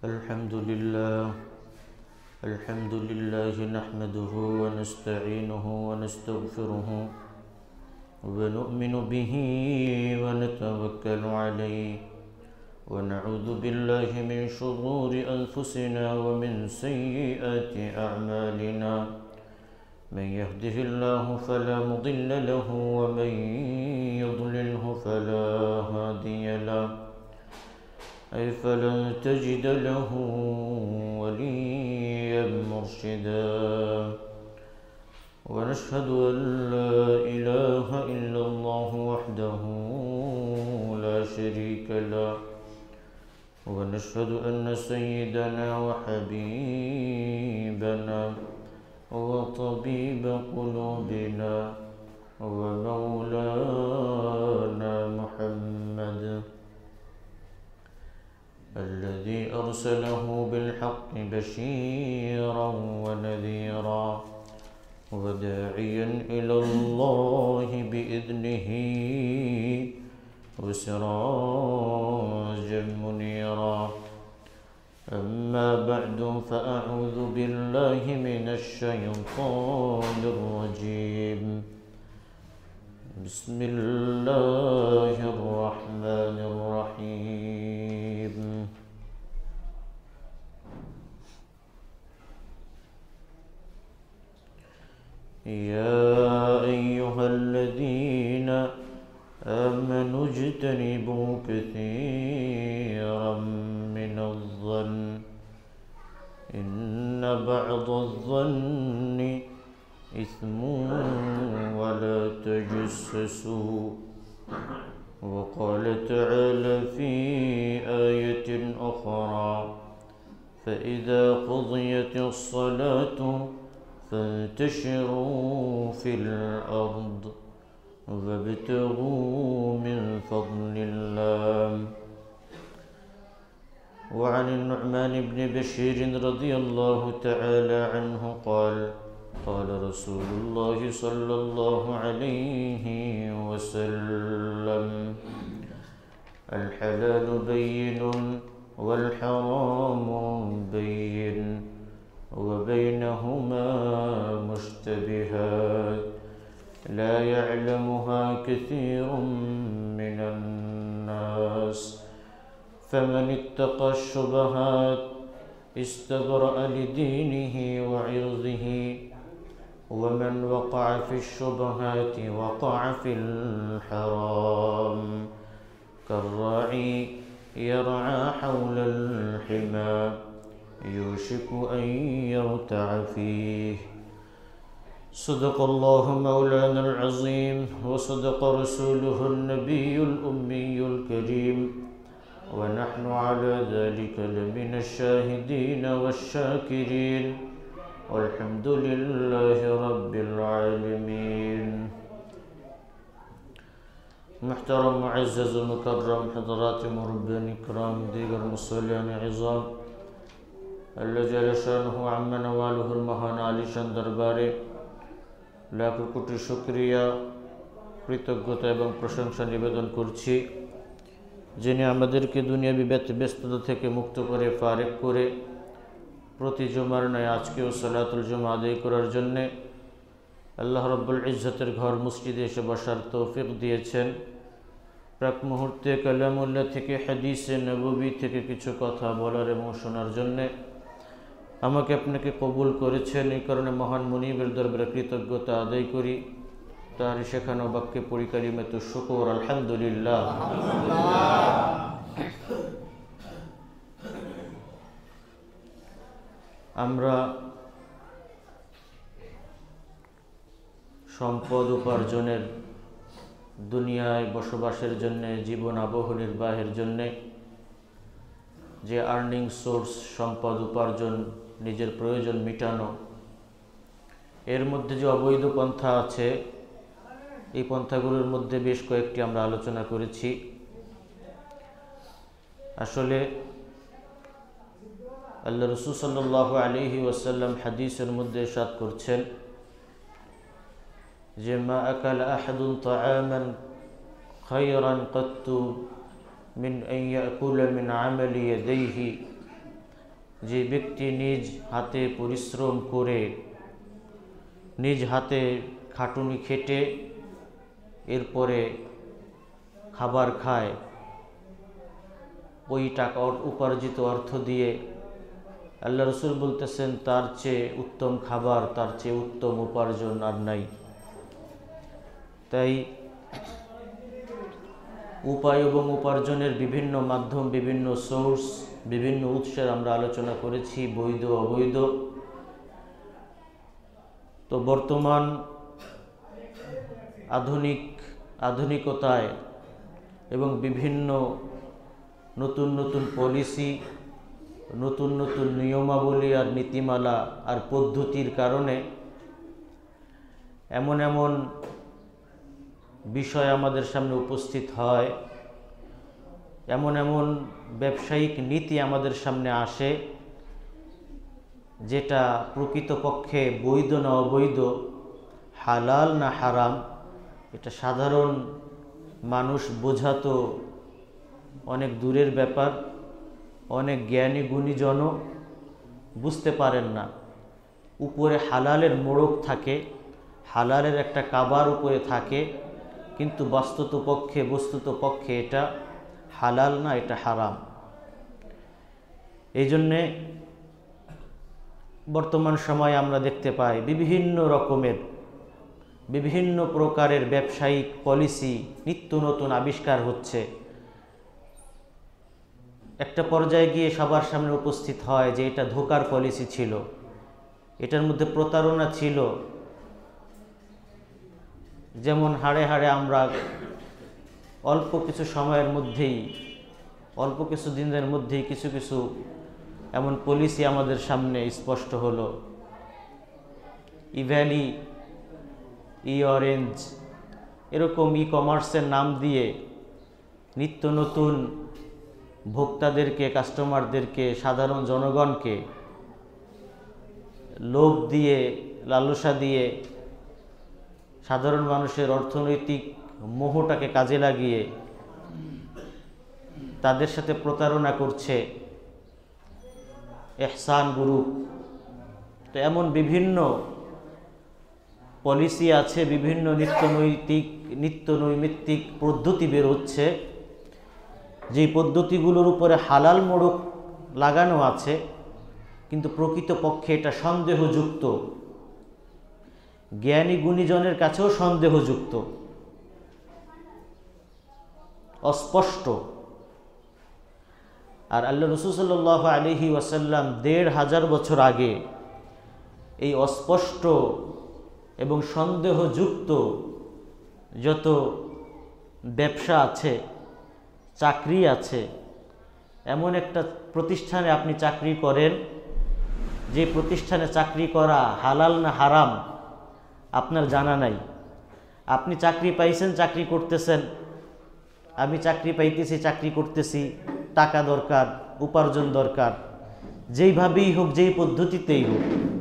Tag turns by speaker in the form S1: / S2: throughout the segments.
S1: الحمد لله نحمده ونستعينه ونستغفره ونؤمن به ونتوكل عليه ونعوذ بالله من شرور أنفسنا ومن سيئات أعمالنا من يهده الله فلا مضل له ومن يضلله فلا هادي له أي فلن تجد له وليا مرشدا ونشهد أن لا إله إلا الله وحده لا شريك له ونشهد أن سيدنا وحبيبنا وطبيب قلوبنا ومولانا محمد الذي أرسله بالحق بشيرا ونذيرا وداعيا إلى الله بإذنه وسراجا منيرا أما بعد فأعوذ بالله من الشيطان الرجيم بسم الله الرحمن الرحيم يا أيها الذين آمنوا اجتنبوا كثيرا من الظن إن بعض الظن إثم ولا تجسسوا وقال تعالى في آية أخرى فإذا قضيت الصلاة فانتشروا في الأرض وابتغوا من فضل الله وعن النعمان بن بشير رضي الله تعالى عنه قال قال رسول الله صلى الله عليه وسلم الحلال بين والحرام بين وبينهما مشتبهات لا يعلمها كثير من الناس فمن اتقى الشبهات استبرأ لدينه وعرضه ومن وقع في الشبهات وقع في الحرام كالراعي يرعى حول الحمى يوشك أن يرتع فيه صدق الله مولانا العظيم وصدق رسوله النبي الأمي الكريم ونحن على ذلك لمن الشاهدين والشاكرين والحمد لله رب العالمين محترم معزز مكرم حضرات مربين الكرام ديگر مصلين عظام الله جل شانه عم نواله المهان আলিশান দরবারে লাখ কোটি শুকরিয়া কৃতজ্ঞতা এবং প্রশংসা নিবেদন করছি যিনি আমাদেরকে দুনিয়াবি ব্যস্ততা থেকে মুক্ত করে ফারেক করে প্রতি জুমার নয় আজকেও সালাতুল জুমা আদায় করার জন্যে আল্লাহ রাব্বুল ইজ্জতের ঘর মসজিদে এসে বসার তৌফিক দিয়েছেন। প্রাক মুহূর্তে কালামুল্লাহ থেকে হাদিসে নববী থেকে কিছু কথা বলার এবং শোনার জন্যে আমাকে আপনাকে কবুল করেছেন। এই কারণে মহান মুনিবের দরবারে কৃতজ্ঞতা আদায় করি। তার শেখানো বাক্যে পড়ি কালিমাতুশ শুকর আলহামদুলিল্লাহ। আমরা সম্পদ উপার্জনের দুনিয়ায় বসবাসের জন্যে জীবন আবহ নির্বাহের জন্যে যে আর্নিং সোর্স সম্পদ উপার্জন নিজের প্রয়োজন মিটানো এর মধ্যে যে অবৈধ পন্থা আছে এই পন্থাগুলোর মধ্যে বেশ কয়েকটি আমরা আলোচনা করেছি। আসলে আল্লাহ রাসূল সাল্লাল্লাহু আলাইহি ওয়াসাল্লাম হাদিসের মধ্যে ইরশাদ করছেন যে মা আকালা আহাদুন তাআমান খায়রান কাত্তু من أن يأكل من عمل يديه যে ব্যক্তি নিজ হাতে পরিশ্রম করে, নিজ হাতে খাটুনি খেটে এরপরে খাবার খায়, ওই টাকা উপার্জিত অর্থ দিয়ে আল্লাহ রসুল বলতেছেন তার চেয়ে উত্তম খাবার, তার চেয়ে উত্তম উপার্জন আর নাই। তাই উপায় এবং উপার্জনের বিভিন্ন মাধ্যম, বিভিন্ন সোর্স, বিভিন্ন উৎসের আমরা আলোচনা করেছি, বৈধ অবৈধ। তো বর্তমান আধুনিকতায় এবং বিভিন্ন নতুন নতুন পলিসি, নতুন নতুন নিয়মাবলী আর নীতিমালা আর পদ্ধতির কারণে এমন এমন বিষয় আমাদের সামনে উপস্থিত হয়, এমন এমন ব্যবসায়িক নীতি আমাদের সামনে আসে যেটা প্রকৃতপক্ষে বৈধ না অবৈধ, হালাল না হারাম, এটা সাধারণ মানুষ বোঝা তো অনেক দূরের ব্যাপার। অনেক জ্ঞানী গুণীজনও বুঝতে পারেন না। উপরে হালালের মোড়ক থাকে, হালালের একটা কাবার উপরে থাকে, কিন্তু বস্তুত পক্ষে এটা হালাল না, এটা হারাম। এই জন্যে বর্তমান সময়ে আমরা দেখতে পাই বিভিন্ন প্রকারের ব্যবসায়িক পলিসি নিত্য নতুন আবিষ্কার হচ্ছে। একটা পর্যায়ে গিয়ে সবার সামনে উপস্থিত হয় যে এটা ধোঁকার পলিসি ছিল, এটার মধ্যে প্রতারণা ছিল। যেমন হাড়ে হাড়ে আমরা অল্প কিছু সময়ের মধ্যেই, অল্প কিছু দিনের মধ্যেই কিছু কিছু এমন পলিসি আমাদের সামনে স্পষ্ট হলো। ই ভ্যালি, ই অরেঞ্জ, এরকম ই কমার্সের নাম দিয়ে নিত্য নতুন ভোক্তাদেরকে, কাস্টমারদেরকে, সাধারণ জনগণকে লোভ দিয়ে, লালসা দিয়ে, সাধারণ মানুষের অর্থনৈতিক মোহটাকে কাজে লাগিয়ে তাদের সাথে প্রতারণা করছে এহসান গ্রুপ। তো এমন বিভিন্ন পলিসি আছে, বিভিন্ন নিত্য নৈমিত্তিক পদ্ধতি বের হচ্ছে, যে পদ্ধতিগুলোর উপরে হালাল মোড়ক লাগানো আছে, কিন্তু প্রকৃতপক্ষে এটা সন্দেহযুক্ত, জ্ঞানী গুণীজনের কাছেও সন্দেহযুক্ত, অস্পষ্ট। আর আল্লাহ রাসূল সাল্লাল্লাহু আলাইহি ওয়াসাল্লাম ১৫০০ বছর আগে এই অস্পষ্ট এবং সন্দেহযুক্ত যত ব্যবসা আছে, চাকরি আছে, এমন একটা প্রতিষ্ঠানে আপনি চাকরি করেন, যে প্রতিষ্ঠানে চাকরি করা হালাল না হারাম আপনার জানা নাই। আপনি চাকরি পাইছেন, চাকরি করতেছেন, আমি চাকরি পাইতেছি, চাকরি করতেছি, টাকা দরকার, উপার্জন দরকার, যেইভাবেই হোক, যেই পদ্ধতিতেই হোক।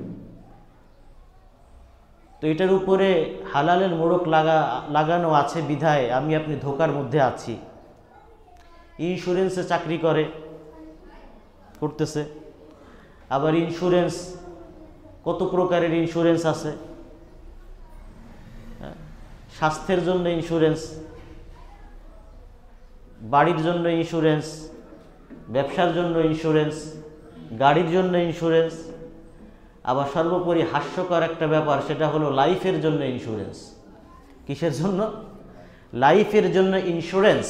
S1: তো এটার উপরে হালালের মোড়ক লাগানো আছে বিধায় আমি আপনি ধোঁকার মধ্যে আছি। ইন্স্যুরেন্সে চাকরি করতেছে, আবার ইন্স্যুরেন্স, কত প্রকারের ইন্স্যুরেন্স আছে। স্বাস্থ্যের জন্য ইন্স্যুরেন্স, বাড়ির জন্য ইন্স্যুরেন্স, ব্যবসার জন্য ইন্স্যুরেন্স, গাড়ির জন্য ইন্স্যুরেন্স, আবার সর্বোপরি হাস্যকর একটা ব্যাপার, সেটা হলো লাইফের জন্য ইন্স্যুরেন্স। কিসের জন্য? লাইফের জন্য ইন্স্যুরেন্স।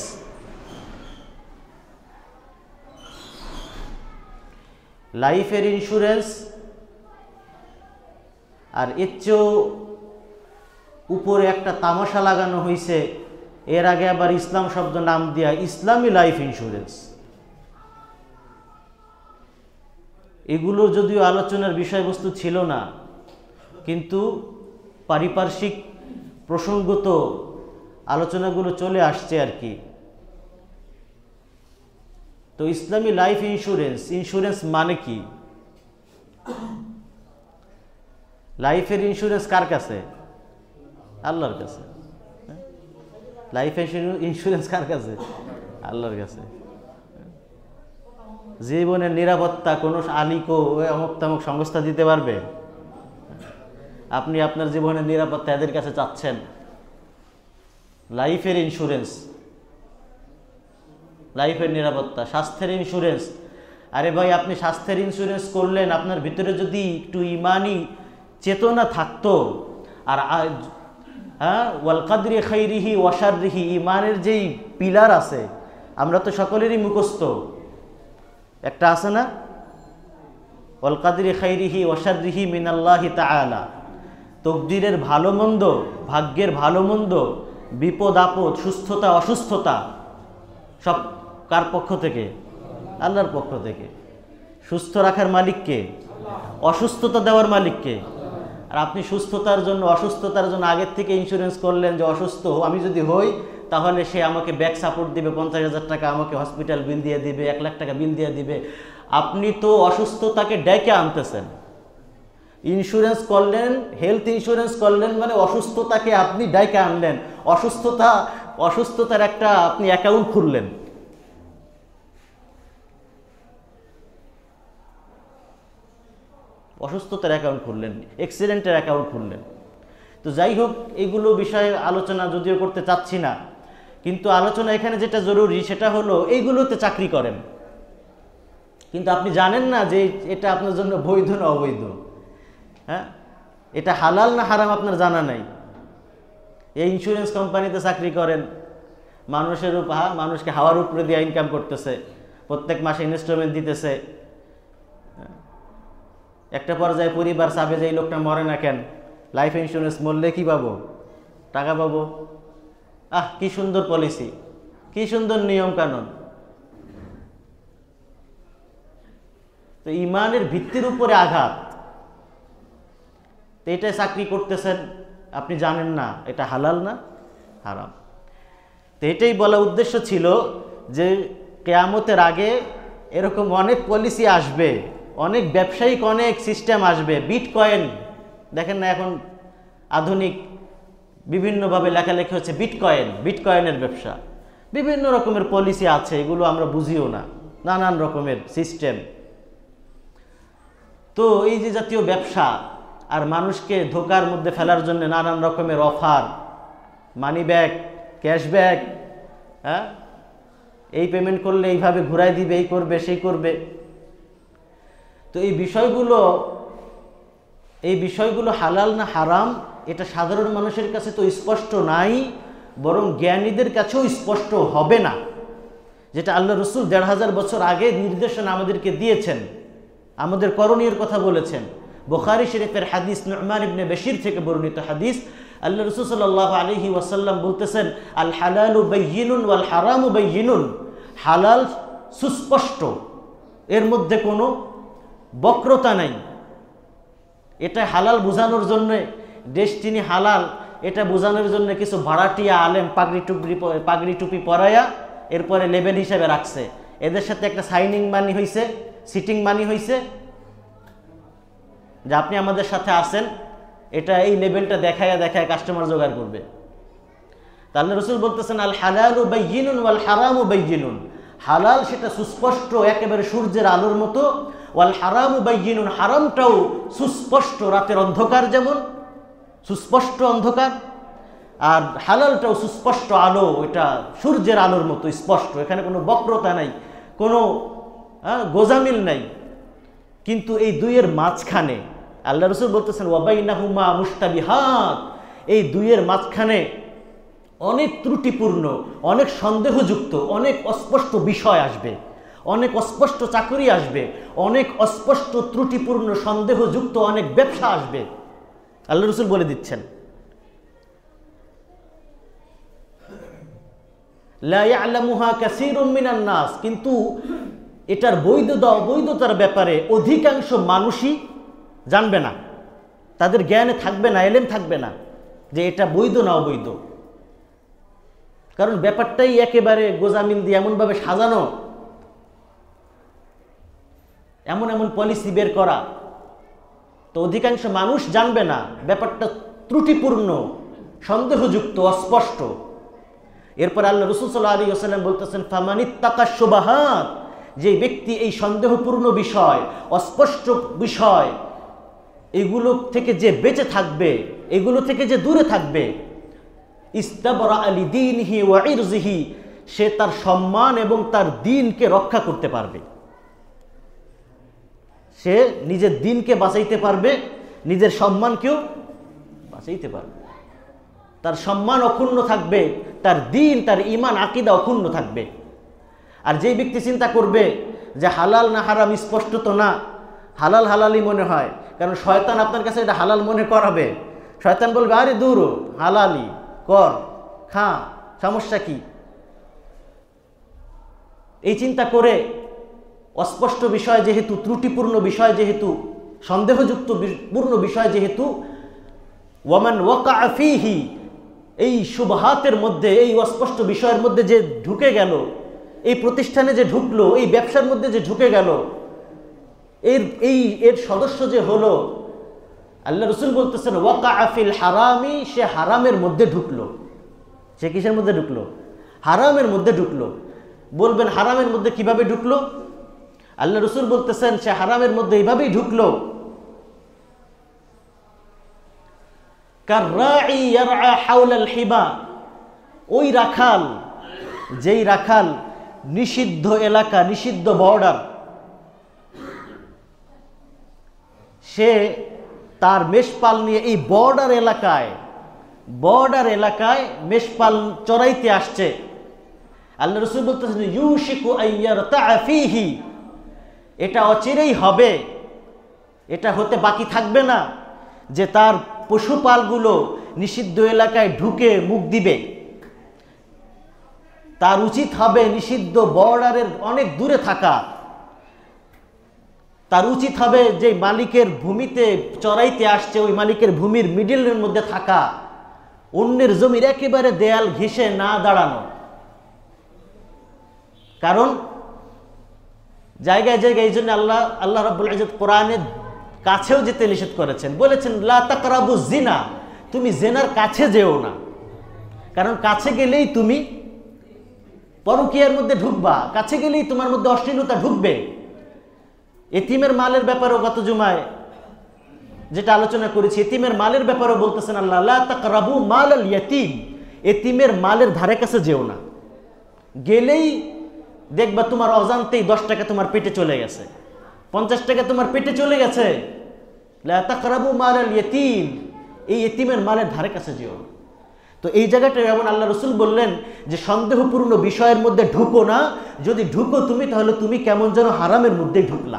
S1: লাইফের ইন্স্যুরেন্স। আর এর চেয়েও উপরে একটা তামাশা লাগানো হয়েছে, এর আগে আবার ইসলাম শব্দ নাম দিয়া ইসলামী লাইফ ইন্স্যুরেন্স। এগুলো যদিও আলোচনার বিষয়বস্তু ছিল না, কিন্তু পারিপার্শ্বিক প্রসঙ্গত আলোচনাগুলো চলে আসছে আর কি। তো ইসলামী লাইফ ইন্স্যুরেন্স মানে কি? লাইফের ইন্স্যুরেন্স কার কাছে? আল্লাহর কাছে। লাইফ ইন্স্যুরেন্স কার কাছে? আল্লাহর কাছে।
S2: জীবনের নিরাপত্তা কোনো আলিকো অমুক তামুক সংস্থা দিতে পারবে? আপনি আপনার জীবনের নিরাপত্তা এদের কাছে চাচ্ছেন। লাইফের ইন্স্যুরেন্স, লাইফের নিরাপত্তা, স্বাস্থ্যের ইন্স্যুরেন্স। আরে ভাই, আপনি স্বাস্থ্যের ইন্স্যুরেন্স করলেন, আপনার ভিতরে যদি একটু ইমানি চেতনা থাকতো, আর ওয়াল কাদরি খাইরিহি ওয়া শাররিহি, ইমানের যেই পিলার আছে আমরা তো সকলেরই মুখস্থ, একটা আছে না, ওয়াল কাদরি খাইরিহি ওয়া শাররিহি মিনাল্লাহি তাআলা, তকদিরের ভালো মন্দ, ভাগ্যের ভালো মন্দ, বিপদ আপদ, সুস্থতা অসুস্থতা সব কার পক্ষ থেকে? আল্লাহর পক্ষ থেকে। সুস্থ রাখার মালিককে, অসুস্থতা দেওয়ার মালিককে। আর আপনি সুস্থতার জন্য, অসুস্থতার জন্য আগের থেকে ইন্স্যুরেন্স করলেন যে অসুস্থ আমি যদি হই তাহলে সে আমাকে ব্যাক সাপোর্ট দিবে, 50,000 টাকা আমাকে হসপিটাল বিল দিয়ে দিবে, 1 লাখ টাকা বিল দিয়ে দিবে। আপনি তো অসুস্থতাকে ডেকে আনতেছেন। ইন্স্যুরেন্স করলেন, হেলথ ইন্স্যুরেন্স করলেন মানে অসুস্থতাকে আপনি ডেকে আনলেন, অসুস্থতার একটা আপনি অ্যাকাউন্ট খুললেন। অসুস্থতার অ্যাকাউন্ট খুললেন, অ্যাক্সিডেন্টের অ্যাকাউন্ট খুললেন। তো যাই হোক, এগুলো বিষয়ে আলোচনা যদিও করতে চাচ্ছি না, কিন্তু আলোচনা এখানে যেটা জরুরি সেটা হলো এইগুলোতে চাকরি করেন, কিন্তু আপনি জানেন না যে এটা আপনার জন্য বৈধ না অবৈধ। হ্যাঁ, এটা হালাল না হারাম আপনার জানা নাই। এই ইন্স্যুরেন্স কোম্পানিতে চাকরি করেন, মানুষকে হাওয়ার উপরে দিয়ে ইনকাম করতেছে, প্রত্যেক মাসে ইনস্টলমেন্ট দিতেছে। একটা পর্যায়ে পরিবার চাবে যে এই লোকটা মরে না কেন, লাইফ ইন্স্যুরেন্স মরলে কি পাবো? টাকা পাবো। কি সুন্দর পলিসি, কি সুন্দর নিয়ম কানুন। তো ইমানের ভিত্তির উপরে আঘাত। তো এটাই চাকরি করতেছেন, আপনি জানেন না এটা হালাল না হারাম। তো এটাই বলা উদ্দেশ্য ছিল যে কিয়ামতের আগে এরকম অনেক পলিসি আসবে, অনেক ব্যবসায়িক অনেক সিস্টেম আসবে। বিটকয়েন দেখেন না, এখন আধুনিক বিভিন্নভাবে লেখালেখি হচ্ছে বিটকয়েনের ব্যবসা, বিভিন্ন রকমের পলিসি আছে, এগুলো আমরা বুঝিও না, নানান রকমের সিস্টেম। তো এই যে জাতীয় ব্যবসা আর মানুষকে ধোকার মধ্যে ফেলার জন্য নানান রকমের অফার, মানি ব্যাক, ক্যাশব্যাক, হ্যাঁ, এই পেমেন্ট করলে এইভাবে ঘুরাই দিবে, এই করবে সেই করবে। তো এই বিষয়গুলো হালাল না হারাম এটা সাধারণ মানুষের কাছে তো স্পষ্ট নাই, বরং জ্ঞানীদের কাছেও স্পষ্ট হবে না। যেটা আল্লাহ রসুল ১৫০০ বছর আগে নির্দেশনা আমাদেরকে দিয়েছেন, আমাদের করণীয়ের কথা বলেছেন। বুখারী শরীফের হাদিস, নু'মান ইবনে বশীর থেকে বর্ণিত হাদিস, আল্লাহ রসুল সাল্লাল্লাহু আলাইহি ওয়াসাল্লাম বলতেছেন, আল হালালু বায়্যিনুন ওয়াল হারামু বায়্যিনুন। হালাল সুস্পষ্ট, এর মধ্যে কোনো বক্রতা নাই। এটা হালাল বোঝানোর জন্য, ডেস্টিনি হালাল এটা বোঝানোর জন্য কিছু ভাড়াটিয়া আলেম পাগড়ি টুপি পরাইয়া এরপরে লেবেল হিসেবে রাখছে। এদের সাথে একটা সাইনিং মানি হয়েছে, সিটিং মানি হয়েছে, যে আপনি আমাদের সাথে আসেন, এটা এই লেবেলটা দেখায় কাস্টমার জোগাড় করবে। তাহলে রসুল বলতেছেন, আল হালালু বায়্যিনুন ওয়াল হারামু বায়্যিনুন। হালাল সেটা সুস্পষ্ট, একেবারে সূর্যের আলোর মতো। ওয়াল হারামু বায়্যিনুন, হারামটাও সুস্পষ্ট, রাতের অন্ধকার যেমন সুস্পষ্ট অন্ধকার, আর হালালটাও সুস্পষ্ট আলো, এটা সূর্যের আলোর মতো স্পষ্ট, এখানে কোনো বক্রতা নাই, কোনো গোজামিল নাই। কিন্তু এই দুইয়ের মাঝখানে আল্লাহ রসুল বলতেছেন, ওয়া বাইনাহুমা মুশতাবিহাত, এই দুইয়ের মাঝখানে অনেক ত্রুটিপূর্ণ, অনেক সন্দেহযুক্ত, অনেক অস্পষ্ট বিষয় আসবে, অনেক অস্পষ্ট চাকরি আসবে, অনেক অস্পষ্ট ত্রুটিপূর্ণ সন্দেহযুক্ত অনেক ব্যবসা আসবে। আল্লাহ রসুল বলে দিচ্ছেন, লা ইয়ালামুহা কাসীরুম মিনান নাস, কিন্তু এটার বৈধতার ব্যাপারে অধিকাংশ মানুষই জানবে না, তাদের জ্ঞানে থাকবে না, এলেম থাকবে না যে এটা বৈধ না অবৈধ। কারণ ব্যাপারটাই একেবারে গোজামিল দিয়ে এমনভাবে সাজানো, এমন পলিসি বের করা, তো অধিকাংশ মানুষ জানবে না, ব্যাপারটা ত্রুটিপূর্ণ, সন্দেহযুক্ত, অস্পষ্ট। এরপর আল্লাহ রাসূল সাল্লাল্লাহু আলাইহি ওয়াসাল্লাম বলতেছেন, ফামানিত্তাকা শুবাহাত, যে ব্যক্তি এই সন্দেহপূর্ণ বিষয়, অস্পষ্ট বিষয়, এগুলো থেকে যে বেঁচে থাকবে, এগুলো থেকে যে দূরে থাকবে, ইস্তাবরা লিদীনিহি ওয়া ইরজিহি, সে তার সম্মান এবং তার দ্বীনকে রক্ষা করতে পারবে। সে নিজের দ্বীনকে বাঁচাইতে পারবে, নিজের সম্মানকেও বাঁচাইতে পারবে। তার সম্মান অক্ষুণ্ণ থাকবে, তার দ্বীন, তার ঈমান, আকীদা অক্ষুণ্ণ থাকবে। আর যেই ব্যক্তি চিন্তা করবে যে হালাল না হারাম স্পষ্ট তো না, হালাল হালালই মনে হয়, কারণ শয়তান আপনার কাছে এটা হালাল মনে করাবে। শয়তান বলবে আরে দূর, হালালি কর, খা, সমস্যা কি? এই চিন্তা করে অস্পষ্ট বিষয় যেহেতু, ত্রুটিপূর্ণ বিষয় যেহেতু, সন্দেহযুক্ত পূর্ণ বিষয় যেহেতু, ওয়ামান ওয়াকা ফীহি, এই শুবহাতের মধ্যে, এই অস্পষ্ট বিষয়ের মধ্যে যে ঢুকে গেল, এই প্রতিষ্ঠানে যে ঢুকলো, এই ব্যবসার মধ্যে যে ঢুকে গেল, এর সদস্য যে হলো, আল্লাহ রসুল বলতেছেন ওয়াকা ফিল হারামি, সে হারামের মধ্যে ঢুকলো। সে কিসের মধ্যে ঢুকলো? হারামের মধ্যে ঢুকলো। বলবেন হারামের মধ্যে কিভাবে ঢুকলো? আল্লাহ রসুল বলতেছেন সে হারামের মধ্যে এইভাবেই ঢুকলো, কাররাঈ ইয়ারআ হাওলাল হিমা, ওই রাখাল, যেই রাখাল নিষিদ্ধ এলাকা, নিষিদ্ধ বর্ডার, সে তার মেষপাল নিয়ে এই বর্ডার এলাকায় মেষপাল চড়াইতে আসছে। আল্লাহ রসুল বলতেছেন ইউশিকু আইয়ারতাআ ফীহি, এটা অচিরেই হবে, এটা হতে বাকি থাকবে না যে তার পশুপালগুলো নিষিদ্ধ এলাকায় ঢুকে মুখ দিবে। তার উচিত হবে নিষিদ্ধ বর্ডারের অনেক দূরে থাকা। তার উচিত হবে যে মালিকের ভূমিতে চড়াইতে আসছে, ওই মালিকের ভূমির মিডলের মধ্যে থাকা, অন্যের জমির একেবারে দেয়াল ঘেঁষে না দাঁড়ানো। কারণ জায়গায় জায়গায় এই জন্য আল্লাহ রাব্বুল ইজ্জত কোরআনে কাছেও যেতে নিষেধ করেছেন, বলেছেন লা তাকরাবু জিনা, তুমি জেনার কাছে যেও না। কারণ কাছে গেলেই তুমি পরকীয়ার মধ্যে ঢুকবা, কাছে গেলেই তোমার মধ্যে অশ্লীলতা ঢুকবে। এতিমের মালের ব্যাপারেও গত জুমায় যেটা আলোচনা করেছি, এতিমের মালের ব্যাপারেও বলতেছেন আল্লাহ লা তাকরাবু মালাল ইয়াতীম, এতিমের মালের ধারে কাছে যেও না। গেলেই দেখবা তোমার অজান্তেই 10 টাকা তোমার পেটে চলে গেছে, 50 টাকা তোমার পেটে চলে গেছে। লা তাকরাবু মালাল ইয়াতীম, এই এতিমের মালের ধারে কাছে যেও না। তো এই জায়গাটা যেমন আল্লাহ রসুল বললেন যে সন্দেহপূর্ণ বিষয়ের মধ্যে ঢুকো না, যদি ঢুকো তুমি তাহলে তুমি কেমন যেন হারামের মধ্যেই ঢুকলা।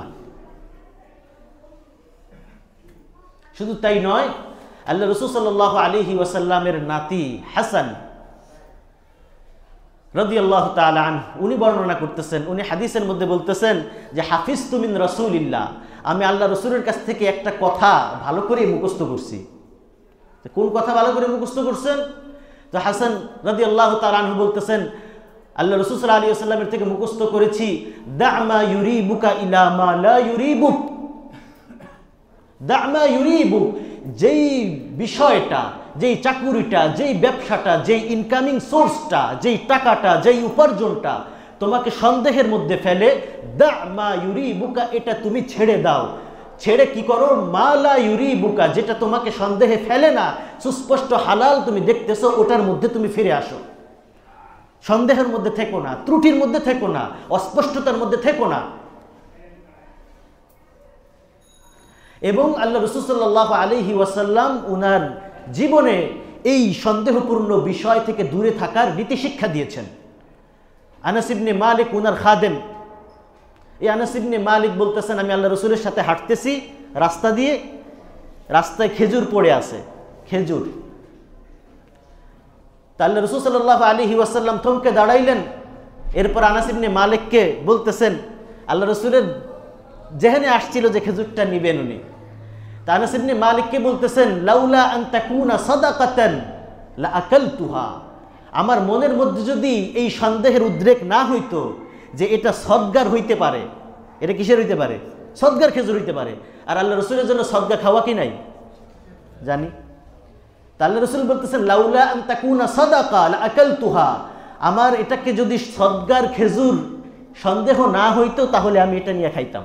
S2: শুধু তাই নয়, আল্লাহ রসুল সাল্লাল্লাহু আলাইহি ওয়াসাল্লামের নাতি হাসান রাদিয়াল্লাহু তাআলা আনহু, উনি বর্ণনা করতেছেন, উনি হাদিসের মধ্যে বলতেছেন যে হাফিজতু মিন রাসূলিল্লাহ, আমি আল্লাহ রসুলের কাছ থেকে একটা কথা ভালো করে মুখস্থ করছি। কোন কথা ভালো করে মুখস্থ করছেন? তো হাসান রাদিয়াল্লাহু তাআলা আনহু বলতেছেন আল্লাহ রাসূল সাল্লাল্লাহু আলাইহি ওয়াসাল্লামের থেকে মুখস্থ করেছি, দা'মা ইউরিবুকা ইলা মা লা ইউরিবুক, দা'মা ইউরিবুক, যেই বিষয়টা, যেই চাকুরিটা, যেই ব্যবসাটা, যেই ইনকামিং সোর্সটা, যেই টাকাটা, যেই উপার্জনটা তোমাকে সন্দেহের মধ্যে ফেলে, দা'মা ইউরিবুকা, এটা তুমি ছেড়ে দাও। ছেড়ে কি করো? মালা ইউরিবুকা, যেটা তোমাকে সন্দেহে ফেলে না, সুস্পষ্ট হালাল তুমি দেখতেছো, ওটার মধ্যে তুমি ফিরে আসো। সন্দেহের মধ্যে থেকো না, ত্রুটির মধ্যে থেকো না, অস্পষ্টতার মধ্যে থেকো না। এবং আল্লাহ রাসূল সাল্লাল্লাহু আলাইহি ওয়াসাল্লাম উনার জীবনে এই সন্দেহপূর্ণ বিষয় থেকে দূরে থাকার নীতি শিক্ষা দিয়েছেন। আনাস ইবনে মালিক উনার খাদেম, এই আনাস ইবনে মালিক বলতেছেন আমি আল্লাহ রসুলের সাথে হাঁটতেছি রাস্তা দিয়ে, রাস্তায় খেজুর পড়ে আছে, খেজুর। তা আল্লাহ রসুল সাল্লাল্লাহু আলাইহি ওয়াসাল্লাম থমকে দাঁড়াইলেন। এরপর আনাস ইবনে মালিককে বলতেছেন, আল্লাহ রসুলের যেখানে আসছিল যে খেজুরটা নিবেন উনি, তা আনাস ইবনে মালিককে বলতেছেন লাউলা আন তাকুনা সাদাকাতান লা আকালতুহা, আমার মনের মধ্যে যদি এই সন্দেহের উদ্রেক না হইতো যে এটা সদগার হইতে পারে, এটা কিসের হইতে পারে? সদগার খেজুর হইতে পারে। আর আল্লাহ রসুলের জন্য সদগা খাওয়া কি নাই জানি? তা আল্লাহ রসুল বলতেছেন লাউলা আন তাকুনা সাদাকা লা আকালতুহা, আমার এটাকে যদি সদগার খেজুর সন্দেহ না হইতো তাহলে আমি এটা নিয়ে খাইতাম।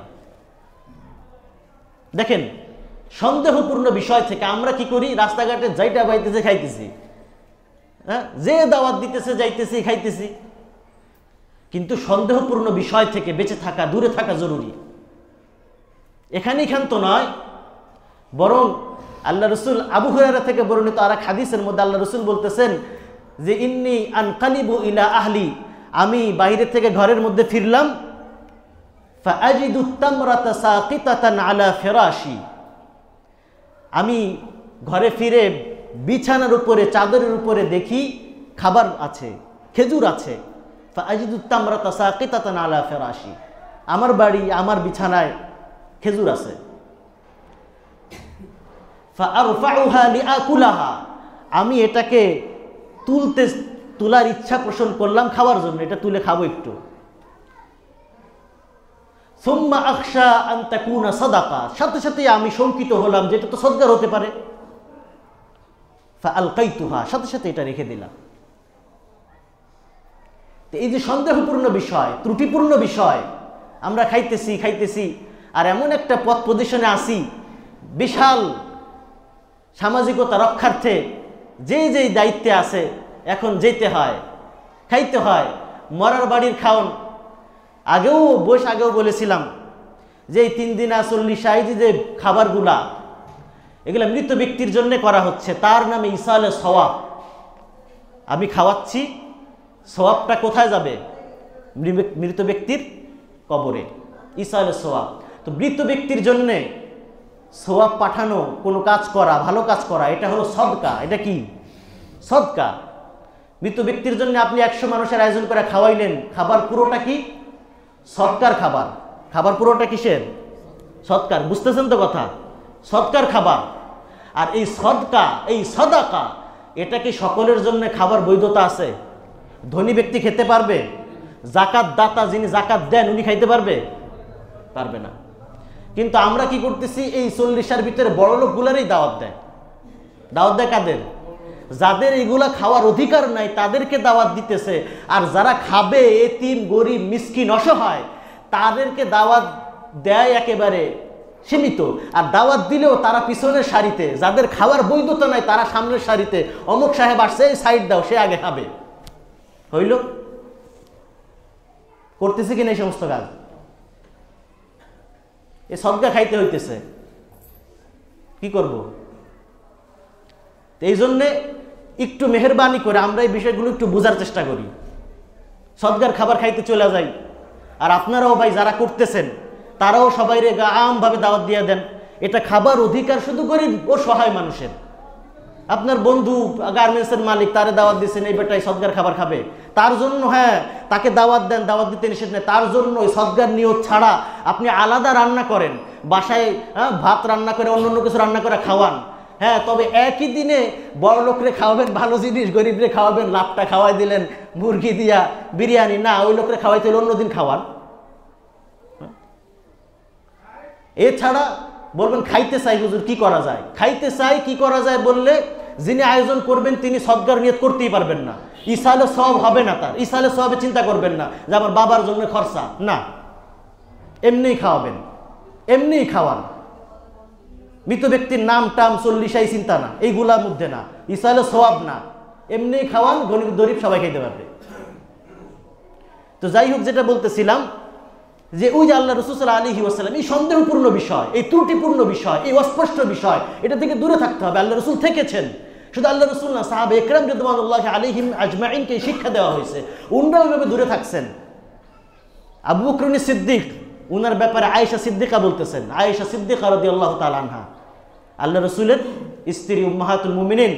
S2: দেখেন, সন্দেহপূর্ণ বিষয় থেকে আমরা কি করি, রাস্তাঘাটে যাইটা পাইতেছে খাইতেছি, হ্যাঁ, যে দাওয়াত দিতেছে যাইতেছি খাইতেছি। কিন্তু সন্দেহপূর্ণ বিষয় থেকে বেঁচে থাকা, দূরে থাকা জরুরি। এখানেই ক্ষান্ত নয়, বরং আল্লাহ রসুল আবু হুরায়রা থেকে বর্ণিত আর এক হাদিসের মধ্যে আল্লাহ রসুল বলতেছেন যে ইন্নী আনকালিবু ইলা আহলি, আমি বাইরে থেকে ঘরের মধ্যে ফিরলাম, ফাআজিদু তামরাতা সাকিতাতান আলা ফিরাশি, আমি ঘরে ফিরে বিছানার উপরে, চাদরের উপরে দেখি খাবার আছে, খেজুর আছে। ফাআজিদু তামরাতা সাকিতাতান আলা ফিরাশি, আমার বাড়ি, আমার বিছানায় খেজুর আছে। ফাআরফাউহা লিআকুলাহা, আমি এটাকে তোলার ইচ্ছা পোষণ করলাম খাওয়ার জন্য, এটা তুলে খাবো একটু। সুম্মা আখশা আন তাকুনা সাদাকা, সাথে সাথে আমি শঙ্কিত হলাম যে এটা তো সদকার হতে পারে। ফাআলকাইতুহা, সাথে সাথে এটা রেখে দিলাম। তো এই যে সন্দেহপূর্ণ বিষয়, ত্রুটিপূর্ণ বিষয়, আমরা খাইতেছি আর এমন একটা পথ পজিশনে আসি, বিশাল সামাজিকতা রক্ষার্থে যেই দায়িত্বে আছে, এখন যেতে হয়, খাইতে হয়। মরার বাড়ির খাওন, আগেও বলেছিলাম যে এই 3 দিনা 40 যে খাবারগুলা, এগুলা মৃত ব্যক্তির জন্য করা হচ্ছে, তার নামে ইসালে সওয়াব। আমি খাওয়াচ্ছি, সওয়াবটা কোথায় যাবে? মৃত ব্যক্তির কবরে, ইসালে সওয়াব। তো মৃত ব্যক্তির জন্যে সওয়াব পাঠানো, কোনো কাজ করা, ভালো কাজ করা, এটা হলো সদকা। এটা কি? সদকা। মৃত ব্যক্তির জন্য আপনি 100 মানুষের আয়োজন করে খাওয়াইলেন, খাবার পুরোটা কি? সদকার খাবার। খাবার পুরোটা কিসের? সদকার। বুঝতেছেন তো কথা? সদকার খাবার। আর এই সদকা, এই সাদাকা, এটা কি সকলের জন্য খাবার বৈধতা আছে? ধনী ব্যক্তি খেতে পারবে? জাকাত দাতা, যিনি জাকাত দেন, উনি খাইতে পারবে? পারবে না। কিন্তু আমরা কি করতেছি, এই 40টার ভিতরে বড় লোকগুলারই দাওয়াত দেয়। দাওয়াত দেয় কাদের? যাদের এগুলা খাওয়ার অধিকার নাই তাদেরকে দাওয়াত দিতেছে। আর যারা খাবে, এতিম, গরিব, মিসকিন, অসহায়, তাদেরকে দাওয়াত দেয় একেবারে সীমিত। আর দাওয়াত দিলেও তারা পিছনের সারিতে, যাদের খাওয়ার বৈধতা নাই তারা সামনের সারিতে। অমুক সাহেব আসছে, এই সাইড দাও, সে আগে খাবে। হইল? করতেছে কিনা এই সমস্ত কাজ? এ সদকা খাইতে হইতেছে, কি করব? এই জন্যে একটু মেহেরবানি করে আমরা এই বিষয়গুলো একটু বোঝার চেষ্টা করি। সদকার খাবার খাইতে চলে যাই। আর আপনারাও ভাই যারা করতেছেন, তারাও সবাই রে আমভাবে দাওয়াত দিয়ে দেন। এটা খাবার অধিকার শুধু গরিব ও সহায় মানুষের। আপনার বন্ধু গার্মেন্টসের মালিক, তারে দাওয়াত দিচ্ছেন, এই বেটাই সদকার খাবার খাবে, তার জন্য হ্যাঁ তাকে দাওয়াত দেন, দাওয়াত দিতে নিষেধ নেই। তার জন্য ওই সদকার নিয়ত ছাড়া আপনি আলাদা রান্না করেন, বাসায় ভাত রান্না করে, অন্য কিছু রান্না করে খাওয়ান, হ্যাঁ, তবে একই দিনে বড় লোকরে খাওয়াবেন ভালো জিনিস, গরিবরে খাওয়াবেন লাভটা খাওয়াই দিলেন মুরগি দিয়া বিরিয়ানি, না, ওই লোকরে খাওয়াইতে হলে অন্যদিন খাওয়ান। এছাড়া বলবেন খাইতে চাই হুজুর, কি করা যায়? খাইতে চাই, কি করা যায় বললে, যিনি আয়োজন করবেন তিনি সদকার নিয়ত করতেই পারবেন না, ইসালে সওয়াব হবে না তার। ইসালে সওয়াবে চিন্তা করবেন না যে আমার বাবার জন্য খরচা, না, এমনিই খাওয়াবেন, এমনিই খাওয়ান। মৃত ব্যক্তির নাম টাম 40 চিন্তা না, এইগুলার মধ্যে না, ইসালে সওয়াব না, এমনিই খাওয়ান, গরিব সবাই খাইতে পারবে। তো যাই হোক, যেটা বলতেছিলাম যে ওই যে আল্লাহ রাসূল সাল্লাল্লাহু আলাইহি ওয়াসাল্লাম এই সন্দেহপূর্ণ বিষয়, এই ত্রুটিপূর্ণ বিষয়, এই অস্পষ্ট বিষয়, এটা থেকে দূরে থাকতে হবে। আল্লাহ রাসূল থেকেছেন, শুধু আল্লাহ রাসূল না, সাহাবা ইকরাম রাদিয়াল্লাহু আলাইহিম আজমাইনকে শিক্ষা দেওয়া হয়েছে, উনারাও এভাবে দূরে থাকছেন। আবু বকর সিদ্দিক, উনার ব্যাপারে আয়েশা সিদ্দিকা বলতেছেন, আয়েশা সিদ্দিকা রাদিয়াল্লাহু তাআলা আনহা, আল্লাহ রাসূলের স্ত্রী, উম্মাহাতুল মুমিনিন,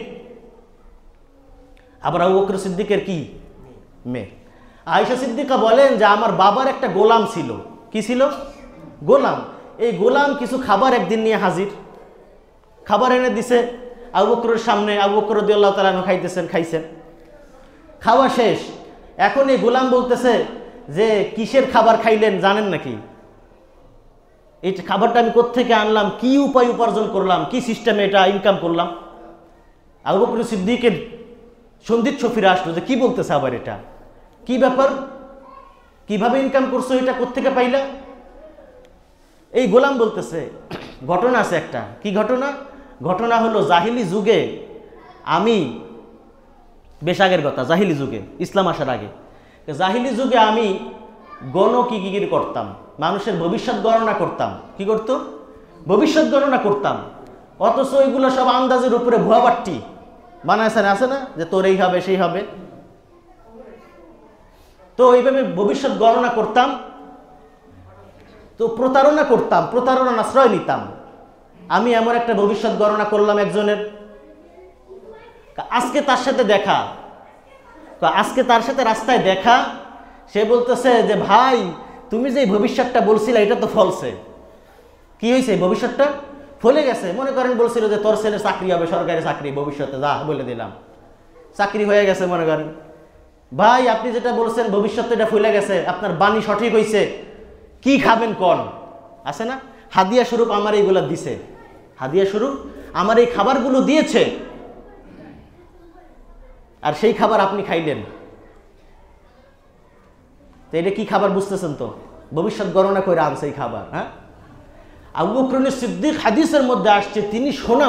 S2: আবার আবু বকর সিদ্দিকের কি মেয়ে। আয়েশা সিদ্দিকা বলেন যে আমার বাবার একটা গোলাম ছিল। কি ছিল? গোলাম। এই গোলাম কিছু খাবার একদিন নিয়ে হাজির, খাবার এনে দিছে আবু বকরের সামনে। আবু বকর রাদিয়াল্লাহু তাআলা আনহু খাইছেন, খাওয়া শেষ। এখন এই গোলাম বলতেছে যে কিসের খাবার খাইলেন জানেন নাকি? এই খাবারটা আমি কোত্থেকে আনলাম, কি উপায় উপার্জন করলাম, কি সিস্টেমে এটা ইনকাম করলাম? আবু বকর সিদ্দিকের সন্দিচ্ছ ফিরে আসলো যে কি বলতেছে আবার, এটা কি ব্যাপার? কিভাবে ইনকাম করছো, এটা কোত্থেকে পাইলা? এই গোলাম বলতেছে ঘটনা আছে একটা। কি ঘটনা? ঘটনা হলো জাহিলি যুগে, আমি বেশ আগের কথা, জাহিলি যুগে, ইসলাম আসার আগে, জাহিলি যুগে আমি কি করতাম, মানুষের ভবিষ্যৎ গণনা করতাম। কি করত? ভবিষ্যৎ গণনা করতাম। অথচ ওইগুলো সব আন্দাজের উপরে ভুয়া বাট্টি বানাইছেন, আছে না, যে তোর এই হবে সেই হবে। তো এইভাবে ভবিষ্যৎ গণনা করতাম, তো প্রতারণা করতাম, প্রতারণার আশ্রয় নিতাম। আমি এমন একটা ভবিষ্যৎ গণনা করলাম একজনের, আজকে তার সাথে দেখা, তো আজকে তার সাথে রাস্তায় দেখা, সে বলতেছে যে ভাই তুমি যে ভবিষ্যৎটা বলছিলে এটা তো ফলসে। কি হয়েছে? ভবিষ্যৎটা ফলে গেছে। মনে করেন বলছিল যে তোর ছেলের চাকরি হবে, সরকারি চাকরি, ভবিষ্যতে যা বলে দিলাম, চাকরি হয়ে গেছে। মনে করেন ভাই আপনি যেটা বলছেন ভবিষ্যৎ এটা ফলে গেছে, আপনার বাণী সঠিক হয়েছে, কি খাবেন কোন? আছে না, হাদিয়া স্বরূপ আমার এইগুলা দিছে, হাদিয়া স্বরূপ আমার এই খাবারগুলো দিয়েছে, আর সেই খাবার আপনি খাইলেন। তো এটা কি খাবার বুঝতেছেন তো? ভবিষ্যৎ গণনা করে আনছে এই খাবার। হ্যাঁ, আবু বকর সিদ্দিক হাদিসের মধ্যে আসছে, তিনি শোনা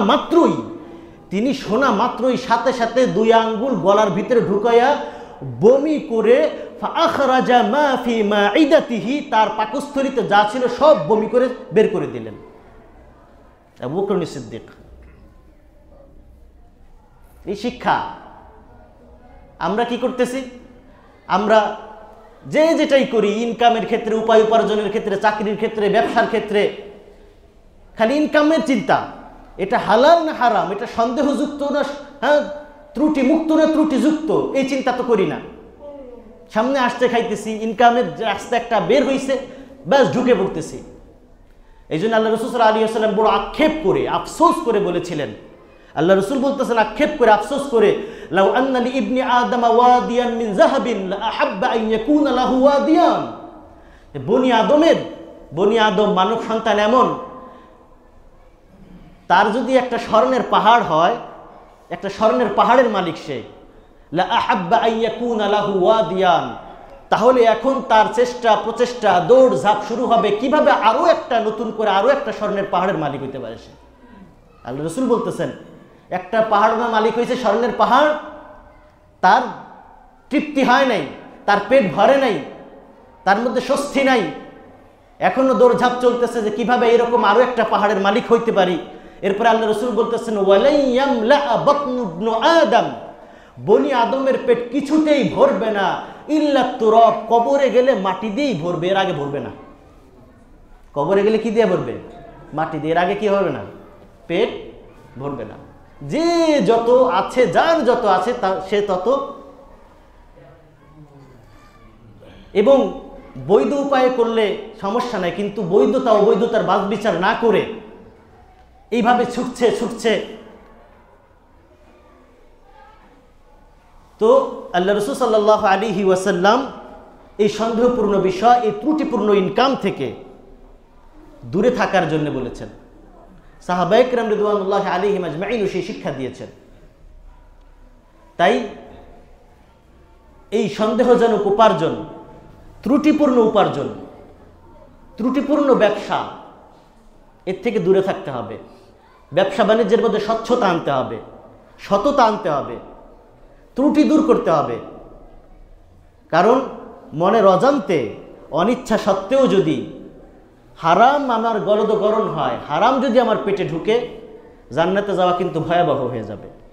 S2: মাত্রই সাথে সাথে 2 আঙ্গুল গলার ভিতরে ঢুকাইয়া বমি করে ফাখরাজা মা ফি মাইদাতিহি, তার পাকস্থলীতে যা ছিল সব বমি করে বের করে দিলেন আবু বকর সিদ্দিক। এই শিক্ষা আমরা কি করতেছি? আমরা যে যেটাই করি, ইনকামের ক্ষেত্রে, উপায় উপার্জনের ক্ষেত্রে, চাকরির ক্ষেত্রে, ব্যবসার ক্ষেত্রে, খালি ইনকামের চিন্তা। এটা হালাল না হারাম, এটা সন্দেহযুক্ত না ত্রুটি মুক্ত না ত্রুটিযুক্ত, এই চিন্তা তো করি না। সামনে আসতে খাইতেছি, ইনকামের রাস্তা একটা বের হয়েছে, ব্যাস ঢুকে পড়তেছি। এই জন্য আল্লাহ রাসূল সাল্লাল্লাহু আলাইহি ওয়াসাল্লাম বড় আক্ষেপ করে, আফসোস করে বলেছিলেন, আল্লাহ রাসূল বলতেছেন আক্ষেপ করে, আফসোস করে, লাউ আন্না লি ইবনি আদম ওয়াদিয়ান মিন যাহাবিন লা আহাব্বা আন ইয়াকুনা লাহু ওয়াদিয়ান। বনি আদম মানব সন্তান এমন, তার যদি একটা স্বর্ণের পাহাড় হয়, একটা স্বর্ণের পাহাড়ের মালিক সে, লা আহাব্বা আন ইয়াকুনা লাহু ওয়াদিয়ান, তাহলে এখন তার প্রচেষ্টা দৌড় ঝাঁপ শুরু হবে কিভাবে আরো একটা নতুন করে আরো একটা স্বর্ণের পাহাড়ের মালিক হইতে পারে সে। আল্লাহ রাসূল বলতেছেন একটা পাহাড়ের মালিক হয়েছে, স্বর্ণের পাহাড়, তার তৃপ্তি হয় নাই, তার পেট ভরে নাই, তার মধ্যে স্বস্তি নাই, এখনো দৌড়ঝাঁপ চলতেছে যে কিভাবে এরকম আরো একটা পাহাড়ের মালিক হইতে পারি। এরপরে আল্লাহ রাসূল বলতেছেন ওয়ালাই ইয়ামলা বাতনু ইবনু আদম, বনি আদমের পেট কিছুতেই ভরবে না, ইল্লা তুরাব, কবরে গেলে মাটি দিয়েই ভরবে, এর আগে ভরবে না। কবরে গেলে কি দিয়ে ভরবে? মাটি দিয়ে, এর আগে কি হবে না, পেট ভরবে না। যে যত আছে, যার যত আছে সে তত, এবং বৈধ উপায়ে করলে সমস্যা নাই, কিন্তু বৈধতা অবৈধতার বাদ বিচার না করে এইভাবে ছুটছে। তো আল্লাহ রাসূল সাল্লাল্লাহু আলাইহি ওয়াসাল্লাম এই সন্দেহপূর্ণ বিষয়, এই ত্রুটিপূর্ণ ইনকাম থেকে দূরে থাকার জন্য বলেছেন। সাহাবায়ে কেরাম রিদওয়ানুল্লাহি আলাইহিম আজমাইন সেই শিক্ষা দিয়েছেন। তাই এই সন্দেহজনক উপার্জন, ত্রুটিপূর্ণ উপার্জন, ত্রুটিপূর্ণ ব্যবসা, এর থেকে দূরে থাকতে হবে। ব্যবসা বাণিজ্যের মধ্যে স্বচ্ছতা আনতে হবে, সততা আনতে হবে, ত্রুটি দূর করতে হবে। কারণ মনের অজান্তে, অনিচ্ছা সত্ত্বেও যদি হারাম আমার গলদগরণ হয়, হারাম যদি আমার পেটে ঢুকে, জান্নাতে যাওয়া কিন্তু ভয়াবহ হয়ে যাবে।